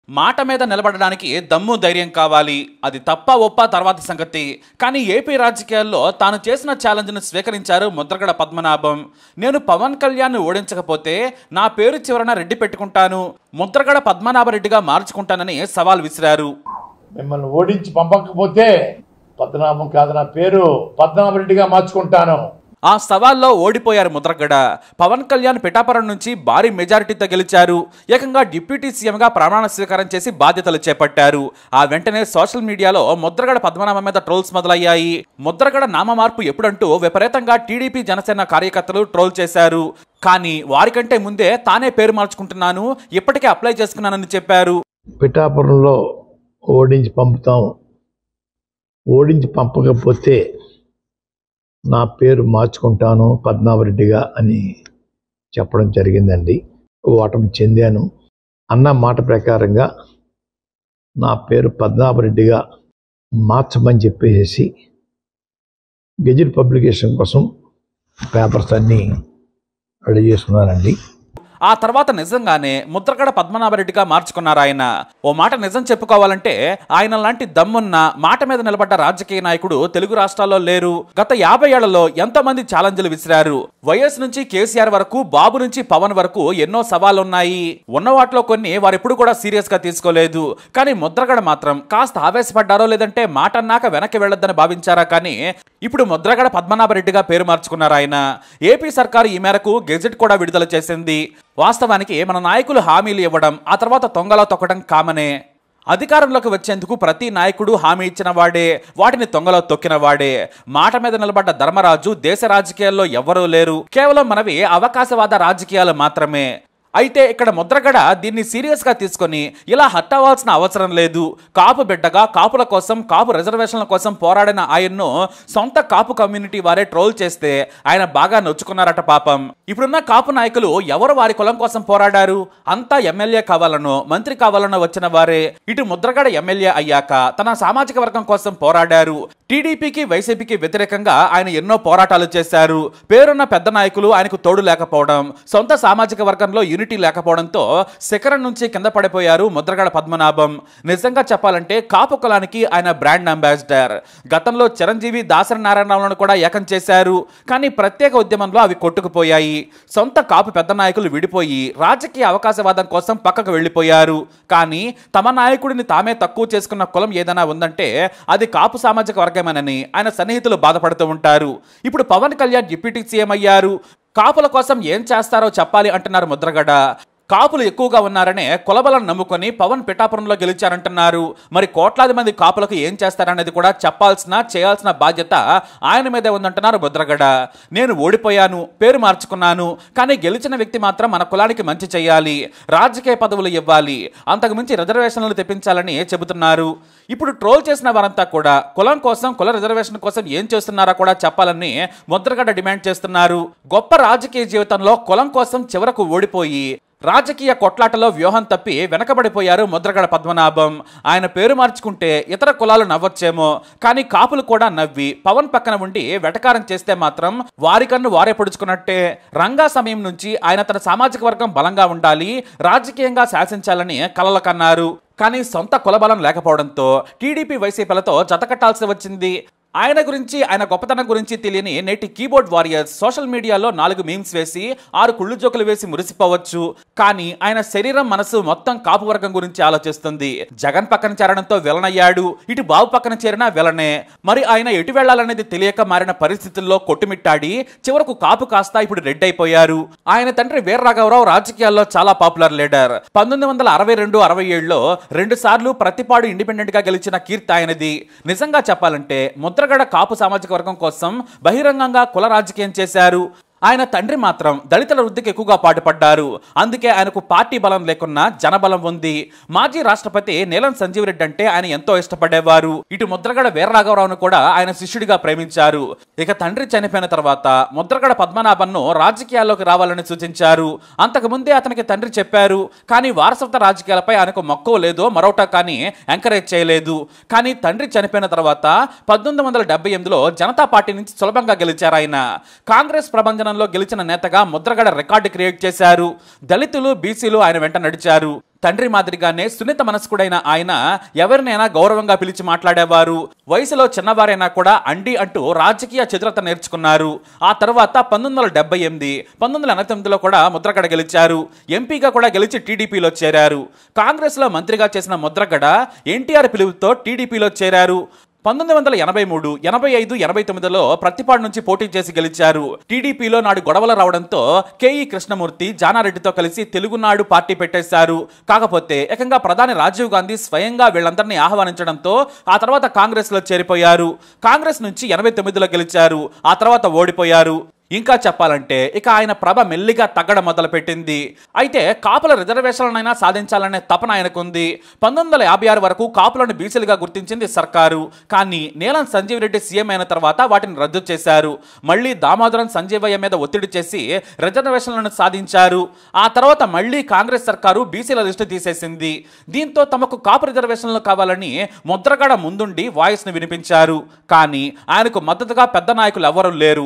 మాట మీద నిలబడడానికి దమ్ము ధైర్యం కావాలి. అది తప్ప ఒప్ప తర్వాత సంగతి. కానీ ఏపీ రాజకీయాల్లో తాను చేసిన ఛాలెంజ్ను స్వీకరించారు ముద్రగడ పద్మనాభం. నేను పవన్ కళ్యాణ్ను ఓడించకపోతే నా పేరు చివరన రెడ్డి పెట్టుకుంటాను, ముద్రగడ పద్మనాభరెడ్డిగా మార్చుకుంటానని సవాల్ విసిరారు. మిమ్మల్ని ఓడించి పంపకపోతే పద్మనాభం కాదు, నా పేరు పద్మనాభరెడ్డిగా మార్చుకుంటాను. ఆ సవాల్లో ఓడిపోయారు ముద్రగడ. పవన్ కళ్యాణ్ పిఠాపురం నుంచి భారీ మెజారిటీతో గెలిచారు. ఏకంగా డిప్యూటీ సీఎంగా ప్రమాణ స్వీకారం చేసి బాధ్యతలు చేపట్టారు. ఆ వెంటనే సోషల్ మీడియాలో ముద్రగడ పద్మనాభం మీద ట్రోల్స్ మొదలయ్యాయి. ముద్రగడ నామ మార్పు ఎప్పుడంటూ విపరీతంగా టీడీపీ జనసేన కార్యకర్తలు ట్రోల్ చేశారు. కానీ వారికంటే ముందే తానే పేరు మార్చుకుంటున్నాను, ఇప్పటికే అప్లై చేసుకున్నానని చెప్పారు. పిఠాపురంలో ఓడించి పంపుతాం, ఓడించి పంపకపోతే నా పేరు మార్చుకుంటాను పద్మనాభరెడ్డిగా అని చెప్పడం జరిగిందండి. ఓటమి చెందాను అన్న మాట ప్రకారంగా నా పేరు పద్మనాభరెడ్డిగా మార్చమని చెప్పేసి గెజిట్ పబ్లికేషన్ కోసం పేపర్స్ అన్నీ రెడీ చేసుకున్నానండి. ఆ తర్వాత నిజంగానే ముద్రగడ పద్మనాభరెడ్డిగా మార్చుకున్నారు ఆయన. ఓ మాట నిజం చెప్పుకోవాలంటే ఆయన లాంటి దమ్మున్న మాట మీద నిలబడ్డ రాజకీయ నాయకుడు తెలుగు రాష్ట్రాల్లో లేరు. గత 50 ఏళ్లలో ఎంతో మంది ఛాలెంజ్లు విసిరారు. వైఎస్ నుంచి కేసీఆర్ వరకు, బాబు నుంచి పవన్ వరకు ఎన్నో సవాళ్లు ఉన్నాయి. ఉన్న వాటిలో కొన్ని వారెప్పుడు కూడా సీరియస్ గా తీసుకోలేదు. కానీ ముద్రగడ మాత్రం కాస్త ఆవేశపడ్డారో లేదంటే మాట అన్నాక వెనక్కి వెళ్లొద్దని భావించారా కానీ ఇప్పుడు ముద్రగడ పద్మనాభరెడ్డిగా పేరు మార్చుకున్నారు ఆయన. ఏపీ సర్కారు ఈ మేరకు గెజెట్ కూడా విడుదల చేసింది. వాస్తవానికి మన నాయకులు హామీలు ఇవ్వడం, ఆ తర్వాత తొంగలో తొక్కడం కామనే. అధికారంలోకి వచ్చేందుకు ప్రతి నాయకుడు హామీ ఇచ్చిన వాడే, వాటిని తొంగలో తొక్కిన వాడే. మాట మీద నిలబడ్డ ధర్మరాజు దేశ రాజకీయాల్లో ఎవ్వరూ లేరు. కేవలం మనవి అవకాశవాద రాజకీయాలు మాత్రమే. అయితే ఇక్కడ ముద్రగడ దీన్ని సీరియస్ గా తీసుకొని ఇలా హర్ట్ అవ్వాల్సిన అవసరం లేదు. కాపు బిడ్డగా కాపుల కోసం, కాపు రిజర్వేషన్ల కోసం పోరాడిన ఆయన్ను సొంత కాపు కమ్యూనిటీ వారే ట్రోల్ చేస్తే ఆయన బాగా నొచ్చుకున్నారట పాపం. ఇప్పుడున్న కాపు నాయకులు ఎవరు వారి కులం కోసం పోరాడారు? అంతా ఎమ్మెల్యే కావాలనో మంత్రి కావాలనో వచ్చిన వారే. ఇటు ముద్రగడ ఎమ్మెల్యే అయ్యాక తన సామాజిక వర్గం కోసం పోరాడారు. టీడీపీకి వైసీపీకి వ్యతిరేకంగా ఆయన ఎన్నో పోరాటాలు చేశారు. పేరున్న పెద్ద నాయకులు ఆయనకు తోడు లేకపోవడం, సొంత సామాజిక వర్గంలో యూనిటీ లేకపోవడంతో శిఖరం నుంచి కింద పడిపోయారు ముద్రగడ పద్మనాభం. నిజంగా చెప్పాలంటే కాపు కులానికి ఆయన బ్రాండ్ అంబాసిడర్. గతంలో చిరంజీవి, దాసరి నారాయణరావులను కూడా ఏకం చేశారు. కానీ ప్రత్యేక ఉద్యమంలో అవి కొట్టుకుపోయాయి. సొంత కాపు పెద్ద నాయకులు విడిపోయి రాజకీయ అవకాశవాదం కోసం పక్కకు వెళ్లిపోయారు. కానీ తమ నాయకుడిని తామే తక్కువ చేసుకున్న కులం ఏదైనా ఉందంటే అది కాపు సామాజిక వర్గమేనని ఆయన సన్నిహితులు బాధపడుతూ ఉంటారు. ఇప్పుడు పవన్ కళ్యాణ్ డిప్యూటీ సీఎం అయ్యారు. కాపుల కోసం ఏం చేస్తారో చెప్పాలి అంటున్నారు ముద్రగడ. కాపులు ఎక్కువగా ఉన్నారనే కులబలను నమ్ముకొని పవన్ పిఠాపురంలో గెలిచారంటున్నారు. మరి కోట్లాది మంది కాపులకు ఏం చేస్తారనేది కూడా చెప్పాల్సిన, చేయాల్సిన బాధ్యత ఆయన మీదే ఉందంటున్నారు ముద్రగడ. నేను ఓడిపోయాను, పేరు మార్చుకున్నాను, కానీ గెలిచిన వ్యక్తి మాత్రం మన కులానికి మంచి చేయాలి, రాజకీయ పదవులు ఇవ్వాలి, అంతకుమించి రిజర్వేషన్లు తెప్పించాలని చెబుతున్నారు. ఇప్పుడు ట్రోల్ చేసిన వారంతా కూడా కులం కోసం, కుల రిజర్వేషన్ కోసం ఏం చేస్తున్నారో కూడా చెప్పాలని ముద్రగడ డిమాండ్ చేస్తున్నారు. గొప్ప రాజకీయ జీవితంలో కులం కోసం చివరకు ఓడిపోయి రాజకీయ కొట్లాటలో వ్యూహం తప్పి వెనకబడిపోయారు ముద్రగడ పద్మనాభం. ఆయన పేరు మార్చుకుంటే ఇతర కులాలు నవ్వొచ్చేమో, కానీ కాపులు కూడా నవ్వి పవన్ పక్కన ఉండి వెటకారం చేస్తే మాత్రం వారికన్ను వారే పొడుచుకున్నట్టే. రంగా సమయం నుంచి ఆయన తన సామాజిక వర్గం బలంగా ఉండాలి, రాజకీయంగా శాసించాలని కలలు కన్నారు. కానీ సొంత కులబలం లేకపోవడంతో టీడీపీ వైసీపీలతో జతకట్టాల్సి వచ్చింది. ఆయన గురించి, ఆయన గొప్పతనం గురించి తెలియని నేటి కీబోర్డ్ వారియర్స్ సోషల్ మీడియాలో 4 మీమ్స్ వేసి 6 కుళ్ళు జోకులు వేసి మురిసిపోవచ్చు. కానీ ఆయన శరీరం, మనసు మొత్తం కాపు వర్గం గురించి ఆలోచిస్తుంది. జగన్ పక్కన చేరడంతో విలనయ్యాడు, ఇటు బాబు పక్కన చేరినా విలనే. మరి ఆయన ఎటు వెళ్లాలనేది తెలియక మారిన పరిస్థితుల్లో కొట్టుమిట్టాడి చివరకు కాపు కాస్త ఇప్పుడు రెడ్ అయిపోయారు. ఆయన తండ్రి వీర రాఘవరావు రాజకీయాల్లో చాలా పాపులర్ లీడర్. 1962-67లో 2 సార్లు ప్రతిపాడు ఇండిపెండెంట్ గా గెలిచిన కీర్తి ఆయనది. నిజంగా చెప్పాలంటే ముద్రగడ కాపు సామాజిక వర్గం కోసం బహిరంగంగా కుల రాజకీయం చేశారు. ఆయన తండ్రి మాత్రం దళితుల వృద్ధికి ఎక్కువగా పాటుపడ్డారు. అందుకే ఆయనకు పార్టీ బలం లేకున్నా జనబలం ఉంది. మాజీ రాష్ట్రపతి నీలం సంజీవ్ రెడ్డి అంటే ఆయన ఎంతో ఇష్టపడేవారు. ఇటు ముద్రగడ వీర రాఘవరావును కూడా ఆయన శిష్యుడిగా ప్రేమించారు. ఇక తండ్రి చనిపోయిన తర్వాత ముద్రగడ పద్మనాభన్ను రాజకీయాల్లోకి రావాలని సూచించారు. అంతకుముందే అతనికి తండ్రి చెప్పారు. కానీ వారసత్వ రాజకీయాలపై ఆయనకు మక్కువ లేదో మరోటా కానీ ఎంకరేజ్ చేయలేదు. కానీ తండ్రి చనిపోయిన తర్వాత 1978లో జనతా పార్టీ నుంచి సులభంగా గెలిచారు ఆయన. కాంగ్రెస్ ప్రభంజన అభ్యర్థనంలో గెలిచిన నేతగా ముద్రగడ రికార్డు క్రియేట్ చేశారు. దళితులు, బీసీలు ఆయన వెంట నడిచారు. తండ్రి మాదిరిగానే సున్నిత మనస్కుడైన ఆయన ఎవరినైనా గౌరవంగా పిలిచి మాట్లాడేవారు. వయసులో చిన్నవారైనా కూడా అండి అంటూ రాజకీయ చతురత నేర్చుకున్నారు. ఆ తర్వాత 1978, 1989లో కూడా ముద్రగడ గెలిచారు. ఎంపీగా కూడా గెలిచి టీడీపీలో చేరారు. కాంగ్రెస్ లో మంత్రిగా చేసిన ముద్రగడ ఎన్టీఆర్ పిలుపుతో టీడీపీలో చేరారు. 1983, 85, 89లో ప్రతిపాడు నుంచి పోటీ చేసి గెలిచారు. టీడీపీలో నాడు గొడవలు రావడంతో కేఈ కృష్ణమూర్తి, జానారెడ్డితో కలిసి తెలుగునాడు పార్టీ పెట్టేశారు. కాకపోతే ఏకంగా ప్రధాని రాజీవ్ గాంధీ స్వయంగా వీళ్ళందరినీ ఆహ్వానించడంతో ఆ తర్వాత కాంగ్రెస్ లో చేరిపోయారు. కాంగ్రెస్ నుంచి 89లో గెలిచారు. ఆ తర్వాత ఓడిపోయారు. ఇంకా చెప్పాలంటే ఇక ఆయన ప్రభ మెల్లిగా తగ్గడం మొదలుపెట్టింది. అయితే కాపుల రిజర్వేషన్లనైనా సాధించాలనే తపన ఆయనకుంది. 1956 వరకు కాపులను బీసీలుగా గుర్తించింది సర్కారు. కానీ నీలం సంజీవ్ రెడ్డి సీఎం అయిన తర్వాత వాటిని రద్దు చేశారు. మళ్ళీ దామోదరం సంజీవయ్య మీద ఒత్తిడి చేసి రిజర్వేషన్లను సాధించారు. ఆ తర్వాత మళ్ళీ కాంగ్రెస్ సర్కారు బీసీల లిస్టు తీసేసింది. దీంతో తమకు కాపు రిజర్వేషన్లు కావాలని ముద్రగడ ముందుండి వాయిస్ ను వినిపించారు. కానీ ఆయనకు మద్దతుగా పెద్ద నాయకులు ఎవరూ లేరు.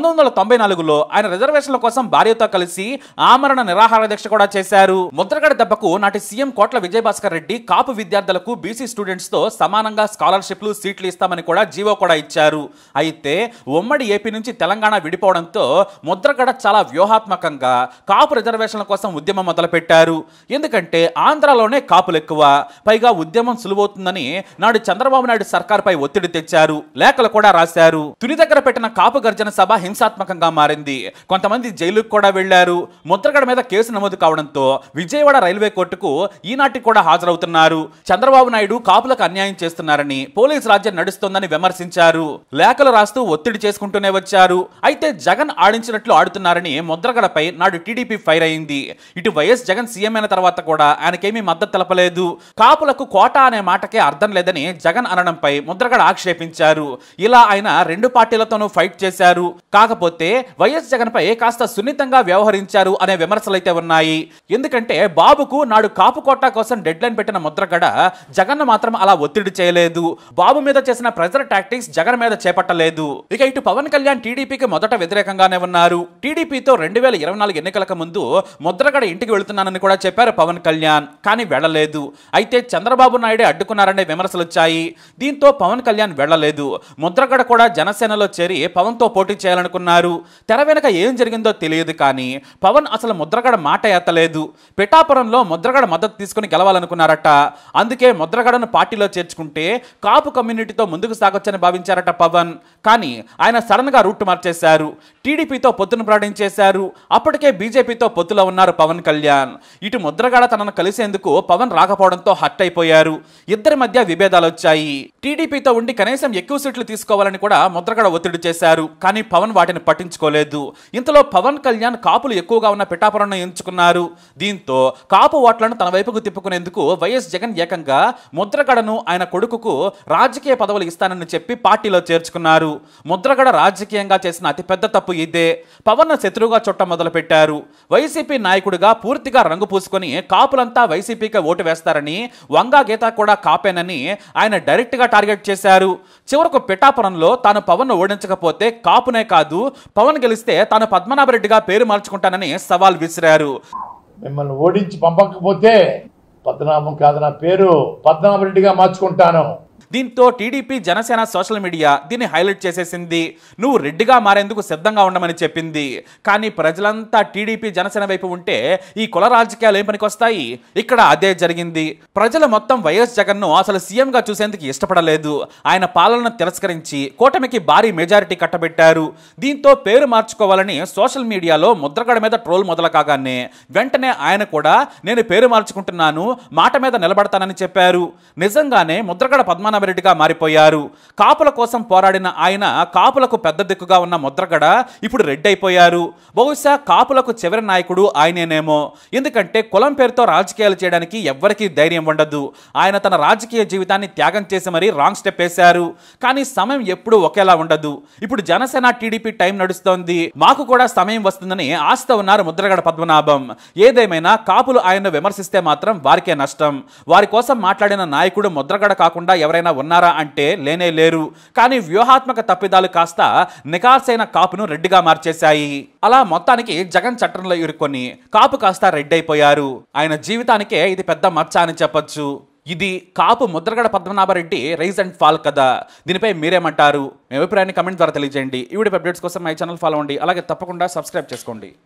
1994లో ఆయన రిజర్వేషన్ల కోసం భార్యతో కలిసి ఆమరణ నిరాహార దీక్ష కూడా చేశారు. ముద్రగడ దెబ్బకు నాటి సీఎం కోట్ల విజయభాస్కర్ రెడ్డి కాపు విద్యార్థులకు బీసీ స్టూడెంట్స్ తో సమానంగా స్కాలర్షిప్లు, సీట్లు ఇస్తామని కూడా జీవో కూడా ఇచ్చారు. అయితే ఉమ్మడి ఏపీ నుంచి తెలంగాణ విడిపోవడంతో ముద్రగడ చాలా వ్యూహాత్మకంగా కాపు రిజర్వేషన్ల కోసం ఉద్యమం మొదలుపెట్టారు. ఎందుకంటే ఆంధ్రాలోనే కాపులు ఎక్కువ, పైగా ఉద్యమం సులువవుతుందని నాడు చంద్రబాబు నాయుడు సర్కార్పై ఒత్తిడి తెచ్చారు. లేఖలు కూడా రాశారు. తుని దగ్గర పెట్టిన కాపు గర్జన సభ హింసాత్మకంగా మారింది. కొంతమంది జైలుకు కూడా వెళ్లారు. ముద్రగడ మీద కేసు నమోదు కావడంతో విజయవాడ రైల్వే కోర్టుకు ఈనాటికి కూడా హాజరవుతున్నారు. చంద్రబాబు నాయుడు కాపులకు అన్యాయం చేస్తున్నారని, పోలీసు రాజ్యం నడుస్తోందని విమర్శించారు. లేఖలు రాస్తూ ఒత్తిడి చేసుకుంటూనే వచ్చారు. అయితే జగన్ ఆడించినట్లు ఆడుతున్నారని ముద్రగడపై నాడు టీడీపీ ఫైర్ అయింది. ఇటు వైఎస్ జగన్ సీఎం అయిన తర్వాత కూడా ఆయనకేమీ మద్దతు తెలపలేదు. కాపులకు కోటా అనే మాటకే అర్థం లేదని జగన్ అనడంపై ముద్రగడ ఆక్షేపించారు. ఇలా ఆయన రెండు పార్టీలతోనూ ఫైట్ చేశారు. కాకపోతే వైఎస్ జగన్ పై కాస్త సున్నితంగా వ్యవహరించారు అనే విమర్శలైతే ఉన్నాయి. ఎందుకంటే బాబుకు నాడు కాపు కోటా కోసం డెడ్ లైన్ పెట్టిన ముద్రగడ జగన్ మాత్రం అలా ఒత్తిడి చేయలేదు. బాబు మీద చేసిన ప్రెజర్ టాక్టిక్స్ జగన్ మీద చేపట్టలేదు. ఇక ఇటు పవన్ కళ్యాణ్ టీడీపీకి మొదట వ్యతిరేకంగానే ఉన్నారు. టీడీపీతో 2024 ఎన్నికలకు ముందు ముద్రగడ ఇంటికి వెళుతున్నానని కూడా చెప్పారు పవన్ కళ్యాణ్. కానీ వెళ్లలేదు. అయితే చంద్రబాబు నాయుడే అడ్డుకున్నారనే విమర్శలు వచ్చాయి. దీంతో పవన్ కళ్యాణ్ వెళ్లలేదు. ముద్రగడ కూడా జనసేనలో చేరి పవన్ తో పోటీ చేయాలనుకున్నారు. తెర వెనక ఏం జరిగిందో తెలియదు. కానీ పవన్ అసలు ముద్రగడ మాట ఎత్తలేదు. పిఠాపురంలో ముద్రగడ మద్దతు తీసుకుని గెలవాలనుకున్నారట. అందుకే ముద్రగడను పార్టీలో చేర్చుకుంటే కాపు కమ్యూనిటీతో ముందుకు సాగొచ్చని భావించారట పవన్. కానీ ఆయన సడన్ గా రూట్ మార్చేశారు. టీడీపీతో పొత్తును ప్రకటించేశారు. అప్పటికే బీజేపీతో పొత్తులో ఉన్నారు పవన్ కళ్యాణ్. ఇటు ముద్రగడ తనను కలిసేందుకు పవన్ రాకపోవడంతో హర్ట్ అయిపోయారు. ఇద్దరి మధ్య విభేదాలు వచ్చాయి. టీడీపీతో ఉండి కనీసం ఎక్కువ సీట్లు తీసుకోవాలని కూడా ముద్రగడ ఒత్తిడి చేశారు. కానీ పవన్ వాటిని పట్టించుకోలేదు. ఇంతలో పవన్ కళ్యాణ్ కాపులు ఎక్కువగా ఉన్న పిఠాపురం ఎంచుకున్నారు. దీంతో కాపు ఓట్లను తన వైపుకు తిప్పుకునేందుకు వైఎస్ జగన్ ఏకంగా ముద్రగడను ఆయన కొడుకుకు రాజకీయ పదవులు ఇస్తానని చెప్పి పార్టీలో చేర్చుకున్నారు. ముద్రగడ రాజకీయంగా చేసిన అతిపెద్ద తప్పు ఇదే. పవన్ శత్రువుగా చుట్టం మొదలు పెట్టారు. వైసీపీ నాయకుడిగా పూర్తిగా రంగు పూసుకొని కాపులంతా వైసీపీకి ఓటు వేస్తారని, వంగా గీత కూడా కాపేనని ఆయన డైరెక్ట్ గా టార్గెట్ చేశారు. చివరకు పిఠాపురంలో తాను పవన్ ఓడించకపోతే కాపునే కాదు, పవన్ గెలిస్తే తాను పద్మనాభరెడ్డిగా పేరు మార్చుకుంటానని సవాల్ విసిరారు. మిమ్మల్ని ఓడించి పంపకపోతే పద్మనాభం కాదు నా పేరు, పద్మనాభరెడ్డిగా మార్చుకుంటాను. దీంతో టీడీపీ, జనసేన సోషల్ మీడియా దీన్ని హైలైట్ చేసేసింది. నువ్వు రెడ్డిగా మారేందుకు సిద్ధంగా ఉండమని చెప్పింది. కానీ ప్రజలంతా టీడీపీ, జనసేన వైపు ఉంటే ఈ కుల రాజకీయాలు ఏం పనికొస్తాయి? ఇక్కడ అదే జరిగింది. ప్రజలు మొత్తం వైఎస్ జగన్ను అసలు సీఎంగా చూసేందుకు ఇష్టపడలేదు. ఆయన పాలనను తిరస్కరించి కూటమికి భారీ మెజారిటీ కట్టబెట్టారు. దీంతో పేరు మార్చుకోవాలని సోషల్ మీడియాలో ముద్రగడ మీద ట్రోల్ మొదలు కాగానే వెంటనే ఆయన కూడా నేను పేరు మార్చుకుంటున్నాను, మాట మీద నిలబడతానని చెప్పారు. నిజంగానే ముద్రగడ పద్మనాభరెడ్డిగా మారిపోయారు. కాపుల కోసం పోరాడిన ఆయన కాపులకు పెద్ద దిక్కుగా ఉన్న ముద్రగడ ఇప్పుడు రెడ్డి అయిపోయారు. బహుశా కాపులకు చివరి నాయకుడు ఆయనేనేమో. ఎందుకంటే కులం పేరుతో రాజకీయాలు చేయడానికి ఎవ్వరికీ ధైర్యం ఉండదు. ఆయన తన రాజకీయ జీవితాన్ని త్యాగం చేసి మరీ రాంగ్ స్టెప్ వేశారు. కానీ సమయం ఎప్పుడూ ఒకేలా ఉండదు. ఇప్పుడు జనసేన, టీడీపీ టైం నడుస్తోంది. మాకు కూడా సమయం వస్తుందని ఆశతో ఉన్నారు ముద్రగడ పద్మనాభం. ఏదేమైనా కాపులు ఆయన్ను విమర్శిస్తే మాత్రం వారికే నష్టం. వారి కోసం మాట్లాడిన నాయకుడు ముద్రగడ కాకుండా ఎవరైనా ఎవరైనా ఉన్నారా అంటే లేనే లేరు. కానీ వ్యూహాత్మక తప్పిదాలు కాస్త నికార్సైన కాపును రెడ్డిగా మార్చేశాయి. అలా మొత్తానికి జగన్ చట్టంలో ఇరుక్కొని కాపు కాస్త రెడ్డి అయిపోయారు. ఆయన జీవితానికే ఇది పెద్ద మచ్చ అని చెప్పొచ్చు. ఇది Kapu Mudragada Padmanabha Reddy rise and fall కదా. దీనిపై మీరేమంటారు? మీ అభిప్రాయాన్ని కమెంట్ ద్వారా తెలియజేయండి. ఈ వీడియో అప్డేట్స్ కోసం మై ఛానల్ ఫాలో అవ్వండి. అలాగే తప్పకుండా సబ్స్క్రైబ్ చేసుకోండి.